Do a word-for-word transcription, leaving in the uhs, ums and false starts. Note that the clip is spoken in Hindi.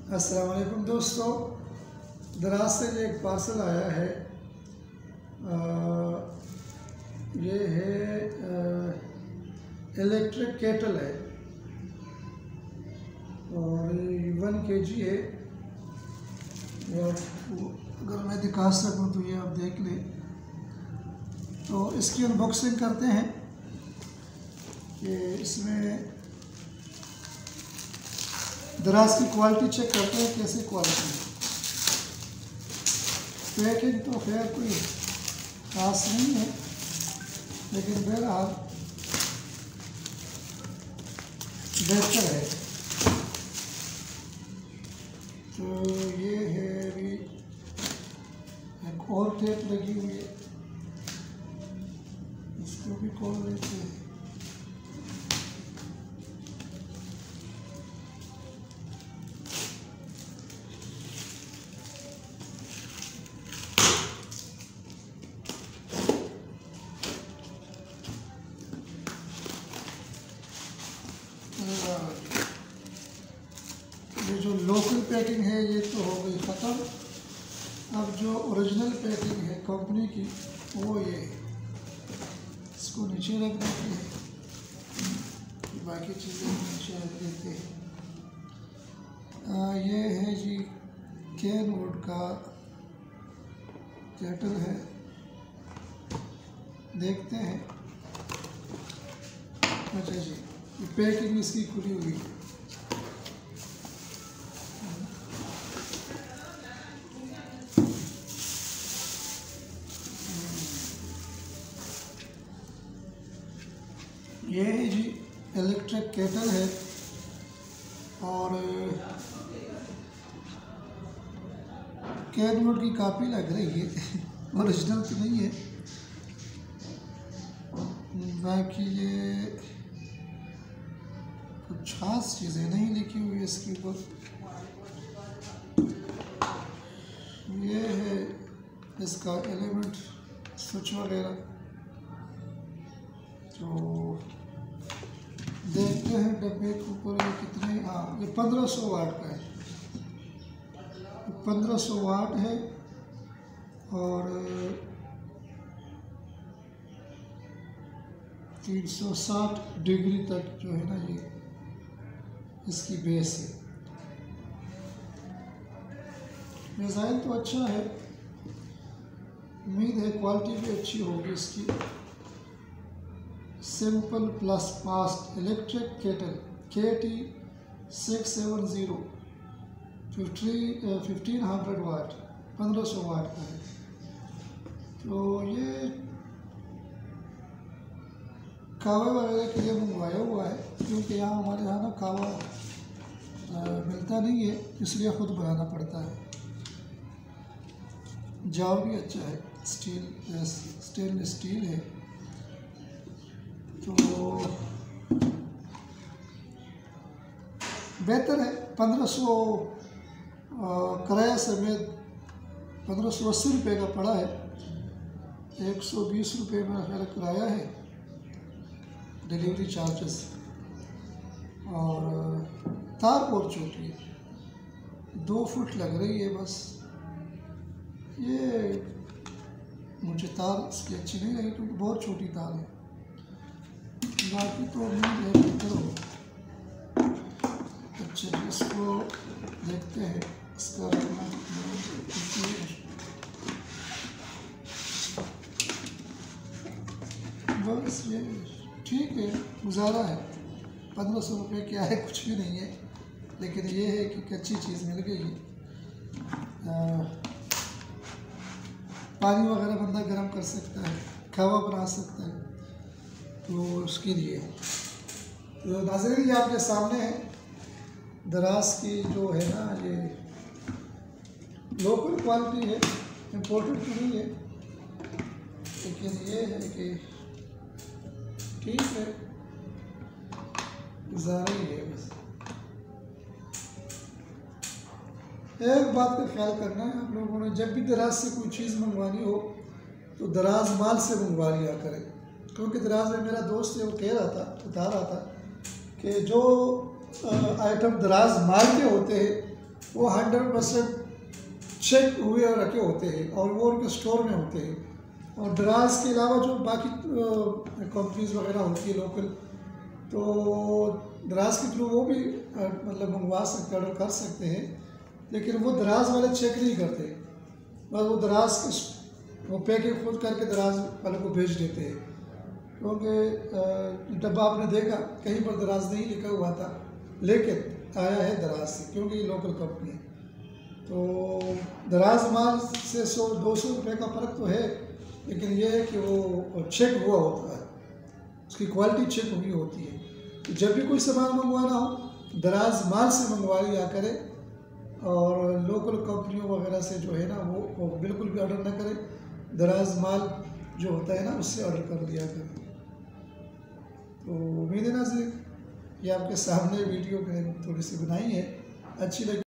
अस्सलाम वालेकुम दोस्तों, दराज से ये एक पार्सल आया है। आ, ये है इलेक्ट्रिक केटल है और वन के जी है। और अगर मैं दिखा सकूँ तो ये आप देख लें। तो इसकी अनबॉक्सिंग करते हैं कि इसमें दराज की क्वालिटी चेक करते हैं कैसी क्वालिटी है। पैकिंग तो खैर कोई खास नहीं है, लेकिन बहरहाल बेहतर है। तो ये है, अभी एक और टेप लगी हुई है, इसको भी खोल लेते हैं। ये जो लोकल पैकिंग है ये तो हो गई ख़त्म। अब जो ओरिजिनल पैकिंग है कंपनी की वो ये, इसको नीचे रख देते हैं, बाकी चीज़ें नीचे रख देते हैं। आ, ये है जी कैनवुड का केटल है, देखते हैं। अच्छा जी, ये पैकिंग इसकी खुली हुई है। ये है जी इलेक्ट्रिक केटल है और कैनवुड की काफ़ी लग रही है, ओरिजिनल तो नहीं है। बाकी ये कुछ खास चीज़ें नहीं लिखी हुई है इसके ऊपर। ये है इसका एलिमेंट स्विच वगैरह। तो देखते हैं डब्बे के ऊपर ये कितने। हाँ, ये पंद्रह सौ वाट का है, पंद्रह सौ वाट है और तीन सौ साठ डिग्री तक जो है ना ये इसकी बेस है। डिज़ाइन तो अच्छा है, उम्मीद है क्वालिटी भी अच्छी होगी इसकी। Simple plus fast electric kettle K T six seven zero fifty fifteen hundred watt, पंद्रह सौ वाट का है। तो ये कावा वगैरह के लिए मंगवाया हुआ है, क्योंकि यहाँ हमारे यहाँ ना कावा मिलता नहीं है, इसलिए ख़ुद बनाना पड़ता है। जाव भी अच्छा है, स्टील स्टेनलेस स्टील है। तो बेहतर है। पंद्रह सौ किराया समेत पंद्रह सौ अस्सी रुपये का पड़ा है। एक सौ बीस रुपये में मेरा किराया है, डिलीवरी चार्जेस। और तार बहुत छोटी है, दो फुट लग रही है बस। ये मुझे तार इसकी अच्छी नहीं लगी, क्योंकि बहुत छोटी तार है। बाकी तो उम्मीद है बेहतर हो। अच्छा, इसको देखते हैं इसका बस ये ठीक है, गुजारा है। पंद्रह सौ रुपये क्या है, कुछ भी नहीं है, लेकिन ये है कि अच्छी चीज़ मिल गई है। पानी वगैरह बंदा गर्म कर सकता है, खावा बना सकता है, तो उसके लिए। तो नाज़रीन, ये आपके सामने है दराज की जो है ना, ये लोकल क्वालिटी है, इम्पोर्टेड तो नहीं है, लेकिन ये है कि ठीक है, गुजारा ही है बस। एक बात का ख्याल करना है आप लोगों ने, जब भी दराज से कोई चीज़ मंगवानी हो तो दराज माल से मंगवा लिया करें। क्योंकि दराज में मेरा दोस्त है, वो कह रहा था, बता रहा था कि जो आइटम दराज माल के होते हैं वो हंड्रेड परसेंट चेक हुए और रखे होते हैं और वो उनके स्टोर में होते हैं। और दराज के अलावा जो बाकी कंपनीज वगैरह होती है लोकल, तो दराज के थ्रू वो भी मतलब मंगवा सकते, ऑर्डर कर सकते हैं, लेकिन वो दराज वाले चेक नहीं करते, बस वो दराज वो पैकिंग खुद करके दराज वाले को भेज देते हैं। क्योंकि डब्बा आपने देखा कहीं पर दराज नहीं लिखा हुआ था, लेकिन आया है दराज से, क्योंकि ये लोकल कंपनी है। तो दराज माल से सौ दो सौ रुपये का फ़र्क तो है, लेकिन ये है कि वो चेक हुआ होता है, उसकी क्वालिटी चेक हुई होती है। तो जब भी कोई सामान मंगवाना हो दराज माल से मंगवा लिया करें, और लोकल कंपनियों वगैरह से जो है ना वो, वो बिल्कुल भी ऑर्डर ना करें, दराज माल जो होता है ना उससे ऑर्डर कर लिया करें। तो उम्मीद है नाज़रीन ये आपके सामने वीडियो मैंने थोड़ी सी बनाई है, अच्छी लगी।